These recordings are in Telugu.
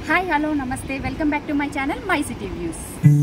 Hi, hello, namaste. Welcome back to my channel, My City Views.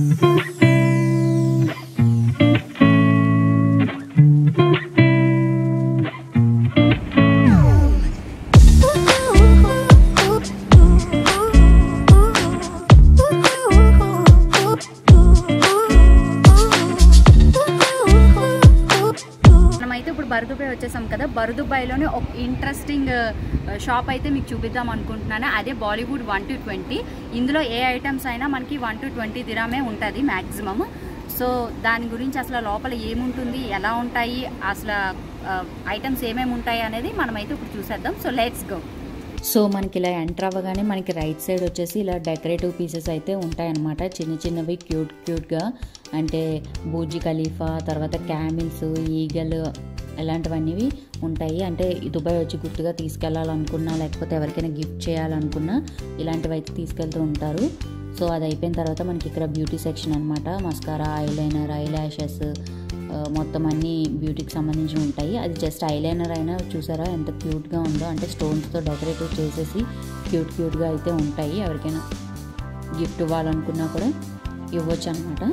బరుదుబాయ్ వచ్చేసాం కదా. బరుదుబాయ్లోనే ఒక ఇంట్రెస్టింగ్ షాప్ అయితే మీకు చూపిద్దాం అనుకుంటున్నాను. అదే బాలీవుడ్ 1 to 20. ఇందులో ఏ ఐటమ్స్ అయినా మనకి 1 to 20 దిరామే ఉంటుంది మ్యాక్సిమమ్. సో దాని గురించి అసలు లోపల ఏముంటుంది, ఎలా ఉంటాయి, అసలు ఐటమ్స్ ఏమేమి ఉంటాయి అనేది మనమైతే ఇప్పుడు చూసేద్దాం. So let's go. సో మనకి ఇలా ఎంటర్ అవ్వగానే మనకి రైట్ సైడ్ వచ్చేసి ఇలా డెకరేటివ్ పీసెస్ అయితే ఉంటాయన్నమాట. చిన్న చిన్నవి క్యూట్గా, అంటే బూర్జీ ఖలీఫా, తర్వాత క్యామిల్స్, ఈగల్ ఇలాంటివన్నీ ఉంటాయి. అంటే దుబాయ్ వచ్చి గుర్తుగా తీసుకెళ్లాలనుకున్నా, లేకపోతే ఎవరికైనా గిఫ్ట్ చేయాలనుకున్నా ఇలాంటివి అయితే తీసుకెళ్తూ ఉంటారు. సో అది అయిపోయిన తర్వాత మనకి ఇక్కడ బ్యూటీ సెక్షన్ అనమాట. మస్కారా, ఐలైనర్, ఐ ల్యాషెస్ మొత్తం అన్నీ బ్యూటీకి సంబంధించి ఉంటాయి. అది జస్ట్ ఐలైనర్ అయినా చూసారా ఎంత క్యూట్గా ఉందో, అంటే స్టోన్స్తో డెకరేటివ్ చేసేసి క్యూట్గా అయితే ఉంటాయి. ఎవరికైనా గిఫ్ట్ ఇవ్వాలనుకున్నా కూడా ఇవ్వచ్చు అనమాట.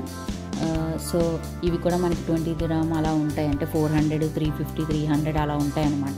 సో ఇవి కూడా మనకి 20 దిరామ్ అలా ఉంటాయి, అంటే 400, 350, 300 అలా ఉంటాయి అన్నమాట.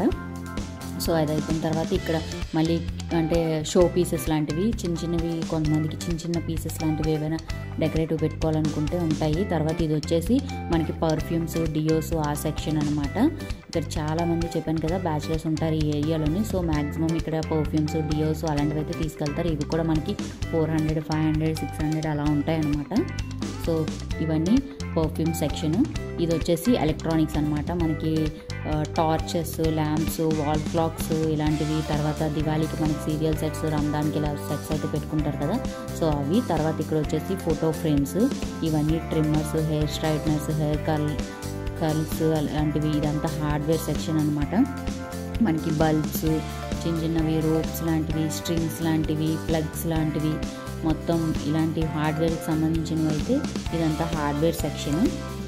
సో అది అయిపోయిన తర్వాత ఇక్కడ మళ్ళీ అంటే షో పీసెస్ లాంటివి చిన్నవి, కొంతమందికి చిన్న పీసెస్ లాంటివి ఏవైనా డెకరేటివ్ పెట్టుకోవాలనుకుంటే ఉంటాయి. తర్వాత ఇది వచ్చేసి మనకి పర్ఫ్యూమ్స్, డియోస్ ఆ సెక్షన్ అనమాట. ఇక్కడ చాలామంది చెప్పాను కదా బ్యాచిలర్స్ ఉంటారు ఈ ఏరియాలోని. సో మ్యాక్సిమం ఇక్కడ పర్ఫ్యూమ్స్, డియోస్ అలాంటివి అయితే తీసుకెళ్తారు. ఇవి కూడా మనకి 400, 500, 600 అలా ఉంటాయి అన్నమాట. సో ఇవన్నీ పర్ఫ్యూమ్ సెక్షన్. ఇది వచ్చేసి ఎలక్ట్రానిక్స్ అనమాట. మనకి టార్చెస్, ల్యాంప్స్, వాల్ క్లాక్స్ ఇలాంటివి, తర్వాత దివాళీకి మనకి సీరియల్ సెట్స్, రంజాన్కి ఇలా సెట్స్ అయితే పెట్టుకుంటారు కదా. సో అవి. తర్వాత ఇక్కడ వచ్చేసి ఫోటో ఫ్రేమ్స్, ఇవన్నీ trimmers, hair straighteners, hair curls అలాంటివి. ఇదంతా హార్డ్వేర్ సెక్షన్ అనమాట. మనకి బల్బ్స్, చిన్నవి రోప్స్ లాంటివి, స్ట్రింగ్స్ లాంటివి, ప్లగ్స్ లాంటివి, మొత్తం ఇలాంటి హార్డ్వేర్కి సంబంధించినవి అయితే ఇదంతా హార్డ్వేర్ సెక్షన్.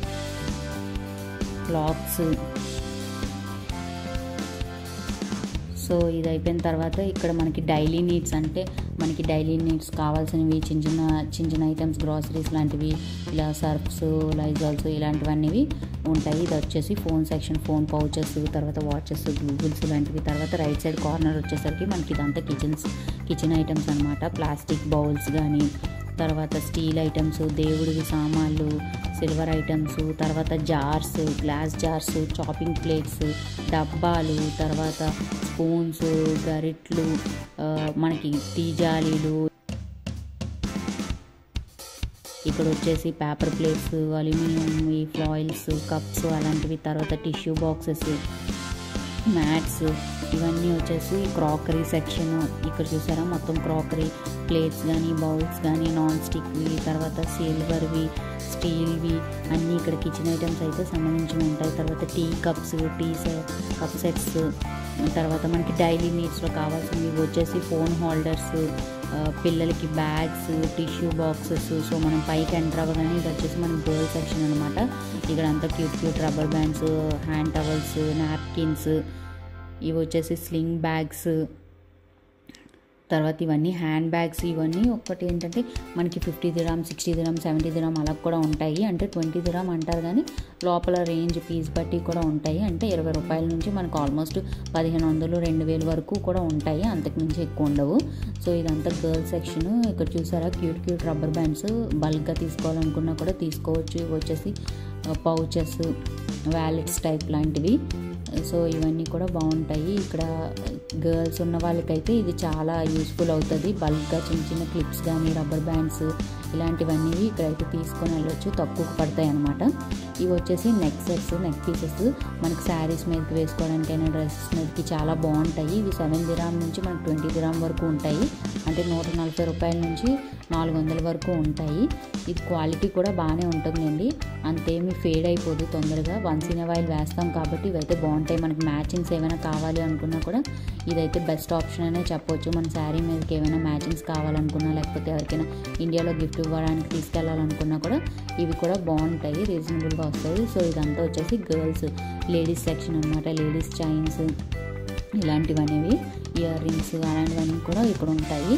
క్లాక్స్. సో ఇది అయిపోయిన తర్వాత ఇక్కడ మనకి డైలీ నీడ్స్, అంటే మనకి డైలీ నీడ్స్ కావాల్సినవి చిన్న ఐటమ్స్, గ్రాసరీస్ లాంటివి, ఇలా సర్ఫ్స్, లైజాల్స్ ఇలాంటివన్నీ ఉంటాయి. ఇది వచ్చేసి ఫోన్ సెక్షన్, ఫోన్ పౌచెస్, తర్వాత వాచెస్, గూగుల్స్ లాంటివి. తర్వాత రైట్ సైడ్ కార్నర్ వచ్చేసరికి మనకి ఇదంతా కిచెన్ ఐటమ్స్ అనమాట. ప్లాస్టిక్ బౌల్స్ కానీ, తర్వాత స్టీల్ ఐటమ్స్, దేవుడివి సామాన్లు, సిల్వర్ ఐటమ్స్, తర్వాత jars, glass jars, chopping plates, డబ్బాలు, తర్వాత స్పూన్స్, గరిట్లు, మనకి టీ జాలీలు. ఇక్కడ వచ్చేసి paper plates, aluminium foils, cups అలాంటివి, తర్వాత టిష్యూ బాక్సెస్, మ్యాట్స్, ఇవన్నీ వచ్చేసి క్రాకరీ సెక్షన్. ఇక్కడ చూసారా మొత్తం క్రాకరీ, ప్లేట్స్ కానీ, బౌల్స్ కానీ, నాన్ స్టిక్వి, తర్వాత సిల్వర్వి, స్టీల్వి అన్నీ ఇక్కడ కిచెన్ ఐటమ్స్ అయితే సంబంధించి ఉంటాయి. తర్వాత టీ కప్స్, కప్ సెట్స్, తర్వాత మనకి డైలీ నీడ్స్లో కావాల్సినవి వచ్చేసి ఫోన్ హోల్డర్స్, పిల్లలకి బ్యాగ్స్, టిష్యూ బాక్సెస్. సో మనం పైకి ఎంటర్ అవ్వగానే ఇది వచ్చేసి మన గర్ల్ సెక్షన్ అనమాట. ఇక్కడ అంతా cute rubber bands, hand towels, napkins, ఇవి వచ్చేసి స్లింగ్ బ్యాగ్స్. తర్వాత ఇవన్నీ హ్యాండ్ బ్యాగ్స్. ఇవన్నీ ఒకటి ఏంటంటే మనకి 50 దిరామ్, 60 దిరామ్, 70 దిరామ్ అలా కూడా ఉంటాయి. అంటే 20 దిరామ్ అంటారు కానీ లోపల రేంజ్ పీస్ బట్టి కూడా ఉంటాయి. అంటే 20 రూపాయల నుంచి మనకు ఆల్మోస్ట్ 1500, 2000 వరకు కూడా ఉంటాయి, అంతకుమించి ఎక్కువ ఉండవు. సో ఇదంతా గర్ల్ సెక్షన్. ఇక్కడ చూసారా క్యూట్ రబ్బర్ బ్యాండ్స్, బల్క్గా తీసుకోవాలనుకున్నా కూడా తీసుకోవచ్చు. ఇవి వచ్చేసి పౌచెస్, వ్యాలెట్స్ టైప్ లాంటివి. సో ఇవన్నీ కూడా బాగుంటాయి. ఇక్కడ గర్ల్స్ ఉన్న వాళ్ళకైతే ఇది చాలా యూస్ఫుల్ అవుతుంది. బల్క్గా చిన్న క్లిప్స్ కానీ, రబ్బర్ బ్యాండ్స్ ఇలాంటివన్నీ ఇక్కడైతే తీసుకొని వెళ్ళొచ్చు, తక్కువకు పడతాయి అన్నమాట. ఇవి వచ్చేసి నెక్ సెట్స్, నెక్ పీసెస్, మనకి శారీస్ మీదకి వేసుకోవడానికైనా డ్రెస్సెస్ మీదకి చాలా బాగుంటాయి. ఇవి 7 దిరామ్ నుంచి మనకి 20 దిరామ్ వరకు ఉంటాయి. అంటే 140 రూపాయల నుంచి 400 వరకు ఉంటాయి. ఇది క్వాలిటీ కూడా బాగానే ఉంటుందండి, అంతేమీ ఫేడ్ అయిపోదు తొందరగా. వన్స్ ఇన్ ఆయిల్ వేస్తాం కాబట్టి ఇవైతే బాగుంటాయి. మనకి మ్యాచింగ్స్ ఏమైనా కావాలి అనుకున్నా కూడా ఇదైతే బెస్ట్ ఆప్షన్ అనే చెప్పొచ్చు. మన శారీ మీదకి ఏమైనా మ్యాచింగ్స్ కావాలనుకున్నా, లేకపోతే ఎవరికైనా ఇండియాలో గిఫ్ట్ ఇవ్వడానికి తీసుకెళ్ళాలనుకున్నా కూడా ఇవి కూడా బాగుంటాయి, రీజనబుల్గా వస్తాయి. సో ఇదంతా వచ్చేసి గర్ల్స్ లేడీస్ సెక్షన్ అనమాట. లేడీస్ చైన్స్ ఇలాంటివనేవి, ఇయర్ రింగ్స్ అలాంటివన్నీ కూడా ఇక్కడ ఉంటాయి.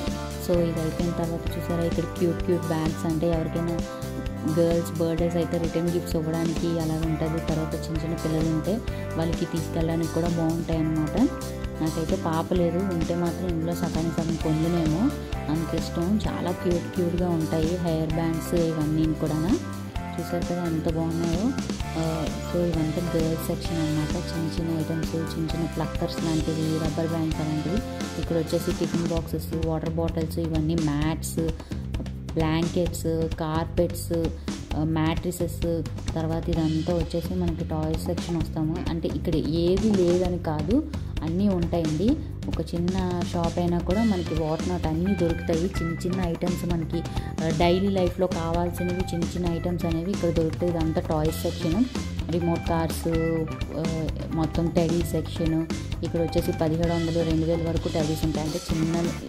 సో ఇది అయిపోయిన తర్వాత చూసారా ఇక్కడ క్యూట్ బ్యాగ్స్, అంటే ఎవరికైనా గర్ల్స్ బర్త్డేస్ అయితే రిటర్న్ గిఫ్ట్స్ ఇవ్వడానికి అలా ఉంటుంది. తర్వాత చిన్న పిల్లలు ఉంటే వాళ్ళకి తీసుకెళ్ళడానికి కూడా బాగుంటాయి అన్నమాట. నాకైతే పాప లేదు, ఉంటే మాత్రం ఇందులో సగం పొందునేమో, అంత ఇష్టం. చాలా క్యూట్గా ఉంటాయి హెయిర్ బ్యాండ్స్ ఇవన్నీ కూడా. చూసారు కదా ఎంత బాగున్నాయో. సో ఇవంతా గర్ల్స్ సెక్షన్ అన్నమాట. చిన్న ఐటమ్స్, చిన్న ప్లక్కర్స్ లాంటివి, రబ్బర్ బ్యాండ్స్ అలాంటివి. ఇక్కడ వచ్చేసి టిఫిన్ బాక్సెస్, వాటర్ బాటిల్స్, ఇవన్నీ మ్యాట్స్, బ్లాంకెట్స్, కార్పెట్స్, మ్యాట్రిసెస్. తర్వాత ఇదంతా వచ్చేసి మనకి టాయ్స్ సెక్షన్ వస్తాము. అంటే ఇక్కడ ఏది లేదని కాదు, అన్నీ ఉంటాయండి. ఒక చిన్న షాప్ అయినా కూడా మనకి వాట్ నాట్ అన్నీ దొరుకుతాయి. చిన్న ఐటమ్స్ మనకి డైలీ లైఫ్లో కావాల్సినవి చిన్న ఐటమ్స్ అనేవి ఇక్కడ దొరుకుతాయి. ఇదంతా టాయ్స్ సెక్షన్, రిమోట్ కార్స్, మొత్తం టెడీ సెక్షన్. ఇక్కడ వచ్చేసి 1700, 2000 వరకు టెడీస్ ఉంటాయి. అంటే చిన్న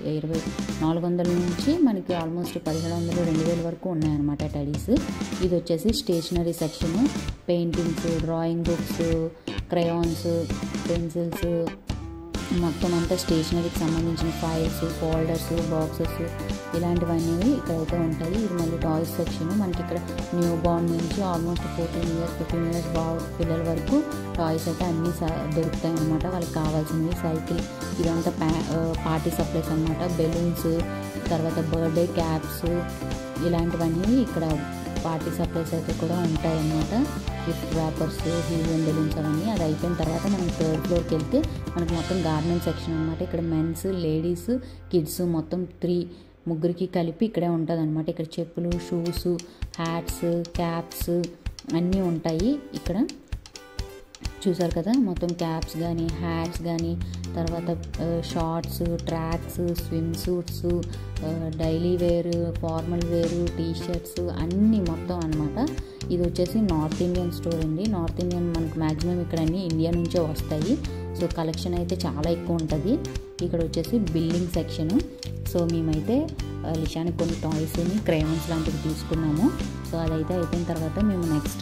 400 నుంచి మనకి ఆల్మోస్ట్ 1700, 2000 వరకు ఉన్నాయన్నమాట టెడీస్. ఇది వచ్చేసి stationery section, paintings, drawing books, crayons, pencils, మొత్తం అంతా స్టేషనరీకి సంబంధించిన ఫైల్స్, ఫోల్డర్స్, బాక్సెస్ ఇలాంటివన్నీ ఇక్కడైతే ఉంటాయి. ఇది మళ్ళీ టాయ్స్ సెక్షన్. మనకి ఇక్కడ న్యూ బార్న్ నుంచి ఆల్మోస్ట్ 14 years 15 years పిల్లల వరకు టాయ్స్ అయితే అన్నీ దొరుకుతాయి అన్నమాట. వాళ్ళకి కావాల్సినవి. సైకిల్, ఇదంతా పార్టీ సప్లైస్ అన్నమాట. బెలూన్స్, తర్వాత బర్త్డే క్యాప్స్ ఇలాంటివన్నీ ఇక్కడ పార్టీ సప్లైస్ అయితే కూడా ఉంటాయి అన్నమాట. గిఫ్ట్ ర్యాపర్స్, హీలియం బెలూన్స్ అవన్నీ. అది అయిపోయిన తర్వాత మనం 3rd ఫ్లోర్కి వెళ్తే మనకి మొత్తం గార్మెంట్ సెక్షన్ అనమాట. ఇక్కడ మెన్స్, లేడీస్, కిడ్స్ మొత్తం ముగ్గురికి కలిపి ఇక్కడే ఉంటుంది అనమాట. ఇక్కడ చెప్పులు, షూస్, హ్యాట్స్, క్యాప్స్ అన్నీ ఉంటాయి ఇక్కడ. చూసారు కదా మొత్తం క్యాప్స్ కానీ, హ్యాట్స్ కానీ, తర్వాత shorts, tracks, swimsuits, daily wear, formal wear, T-shirts అన్నీ మొత్తం అనమాట. ఇది వచ్చేసి నార్త్ ఇండియన్ స్టోర్ అండి. నార్త్ ఇండియన్ మనకు మ్యాక్సిమం ఇక్కడ అన్నీ ఇండియా నుంచే వస్తాయి. సో కలెక్షన్ అయితే చాలా ఎక్కువ ఉంటుంది. ఇక్కడ వచ్చేసి బిల్డింగ్ సెక్షన్. సో మేమైతే లిషానికి కొన్ని టాయ్స్ని, క్రేయాన్స్ లాంటివి తీసుకున్నాము. సో అదైతే అయిపోయిన తర్వాత మేము నెక్స్ట్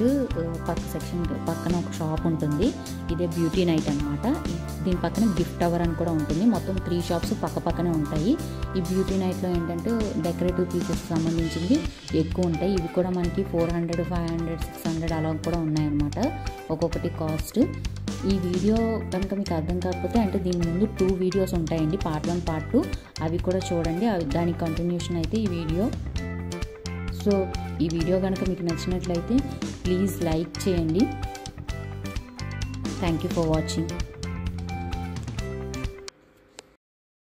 పక్కన ఒక షాప్ ఉంటుంది. ఇదే బ్యూటీ నైట్ అనమాట. దీని పక్కన గిఫ్ట్ టవర్ అని కూడా ఉంటుంది. మొత్తం 3 షాప్స్ పక్కనే ఉంటాయి. ఈ బ్యూటీ నైట్లో ఏంటంటే డెకరేటివ్ పీసెస్ సంబంధించింది ఎక్కువ ఉంటాయి. ఇవి కూడా మనకి 400, 500, 600 అలా కూడా ఉన్నాయన్నమాట ఒక్కొక్కటి కాస్ట్. ఈ వీడియో కనుక మీకు అర్థం కాకపోతే, అంటే దీని ముందు 2 వీడియోస్ ఉంటాయండి, పార్ట్ 1, పార్ట్ 2. అవి కూడా చూడండి. దానికి కంటిన్యూషన్ అయితే ఈ వీడియో. సో ఈ వీడియో కనుక మీకు నచ్చినట్లయితే ప్లీజ్ లైక్ చేయండి. Thank you for watching.